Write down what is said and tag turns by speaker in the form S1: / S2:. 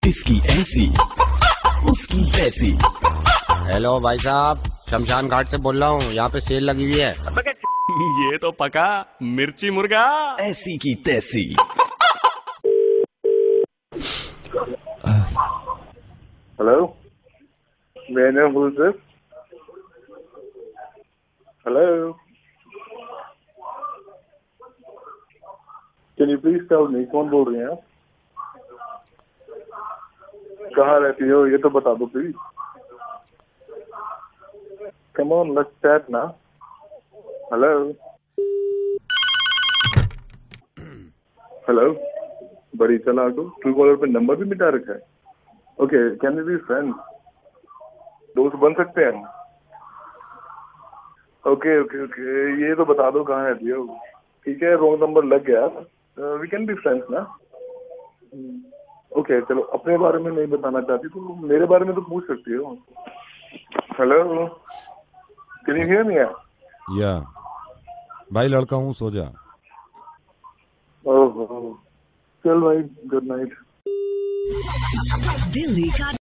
S1: किसकी ऐसी उसकी वैसी।
S2: हेलो भाई साहब, शमशान घाट से बोल रहा हूँ। यहाँ पे सेल लगी हुई है।
S3: ये तो पका मिर्ची मुर्गा।
S1: ऐसी की तैसी।
S4: Hello? May I know who's this? Hello? Can you please tell me कौन बोल रहे हैं आप? कहाँ रहती हो ये तो बता दो please. Come on, let's chat now. Hello? Hello? बड़ी चालाक हो, ट्रू कॉलर पे नंबर भी मिटा रखा है। Okay, can we be friends? दोस्त बन सकते हैं? ओके ओके ओके, ये तो बता दो कहाँ रहती हो। ठीक है, रॉन्ग नंबर लग गया। वी कैन बी फ्रेंड्स ना। ओके चलो, अपने बारे में नहीं बताना चाहती तो मेरे बारे में तो पूछ सकती हो। Hello, can you hear me?
S5: या भाई लड़का हूँ, सो जा।
S4: ओह चल भाई, गुड नाइट।
S6: दिल्ली का